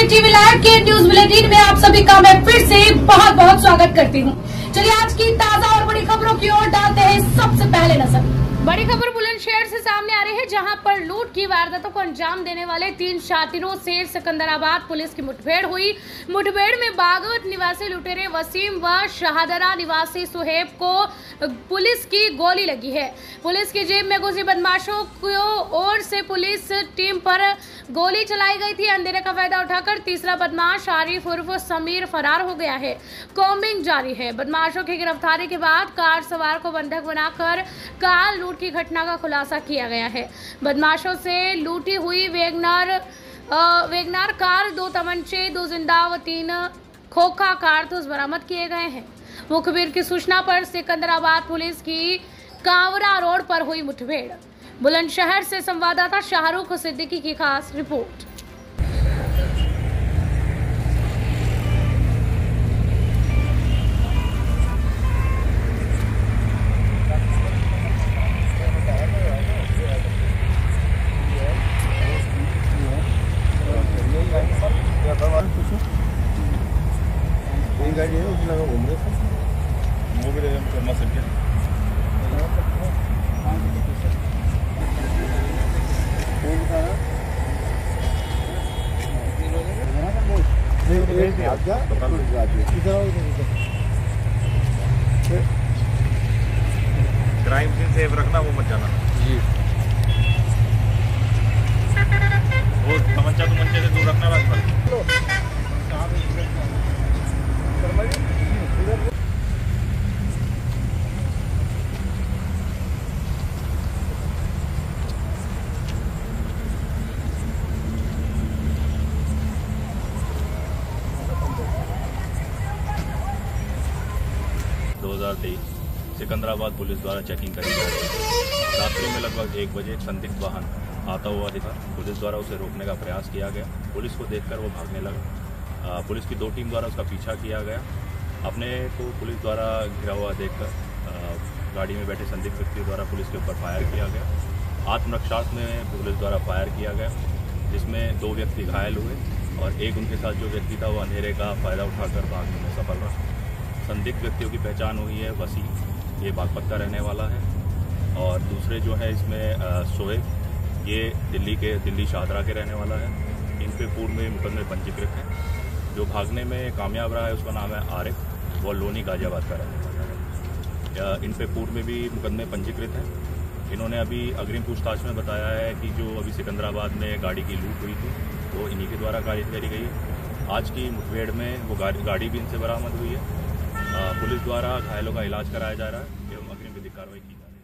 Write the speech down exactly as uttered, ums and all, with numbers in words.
TV live के news bulletin में आप सभी का मैं फिर से बहुत बहुत स्वागत करती हूँ। चलिए आज की ताजा और बड़ी खबरों की ओर डालते हैं सबसे पहले नजर। बड़ी खबर बुलंदशहर से सामने आ रही है, जहां पर लूट की वारदातों को अंजाम देने वाले तीन शातिरों से सिकंदराबाद पुलिस की मुठभेड़ हुई। मुठभेड़ में बागवत निवासी लुटेरे वसीम व शहादरा निवासी सुहेब को पुलिस की गोली लगी है। पुलिस की जेब में घुसी बदमाशों की ओर से पुलिस टीम पर गोली चलाई गई थी। अंधेरे का फायदा उठाकर तीसरा बदमाश आरिफ उर्फ समीर फरार हो गया है। कॉम्बिंग जारी है। बदमाशों की गिरफ्तारी के बाद कार सवार को बंधक बनाकर कार लूट की घटना का खुलासा किया गया है। बदमाशों से लूटी हुई वेगनार वेगनार कार, दो तमंचे, दो जिंदा व तीन खोखा कारतूस बरामद किए गए हैं। मुखबिर की सूचना पर सिकंदराबाद पुलिस की कांवरा रोड पर हुई मुठभेड़। बुलंदशहर से संवाददाता शाहरुख सिद्दीकी की खास रिपोर्ट। गाड़ी है उसमें लगा घूम रहे थे वो भी हम शर्मा सर के क्राइम सीन सेफ रखना, वो मत जाना जी। वो तमंचा तमंचे से दूर रखना बस। दो हज़ार तेईस सिकंदराबाद पुलिस द्वारा चेकिंग करी जा रही है। रात्रि में लगभग एक बजे एक संदिग्ध वाहन आता हुआ दिखा। पुलिस द्वारा उसे रोकने का प्रयास किया गया। पुलिस को देखकर वो भागने लगा। आ, पुलिस की दो टीम द्वारा उसका पीछा किया गया। अपने को पुलिस द्वारा घिरा हुआ देखकर गाड़ी में बैठे संदिग्ध व्यक्ति द्वारा पुलिस के ऊपर फायर किया गया। आत्मरक्षार्थ में पुलिस द्वारा फायर किया गया, जिसमें दो व्यक्ति घायल हुए और एक उनके साथ जो व्यक्ति था वो अंधेरे का फायदा उठाकर भागने में सफल रहा। संदिग्ध व्यक्तियों की पहचान हुई है वसीम, ये बागपत का रहने वाला है, और दूसरे जो है इसमें शोएब, ये दिल्ली के दिल्ली शाहदरा के रहने वाला है। इन पे पूर्व में मुकदमे पंजीकृत है। जो भागने में कामयाब रहा है उसका नाम है आरिफ, वो लोनी गाजियाबाद का रहने वाला है। इन पे पूर्व में भी मुकदमे पंजीकृत हैं। इन्होंने अभी अग्रिम पूछताछ में बताया है कि जो अभी सिकंदराबाद में गाड़ी की लूट हुई थी वो इन्हीं के द्वारा कार्य करी गई है। आज की मुठभेड़ में वो गाड़ी गाड़ी भी इनसे बरामद हुई है। पुलिस द्वारा घायलों का इलाज कराया जा रहा है एवं अग्रिम विधिक कार्रवाई की जा रही है।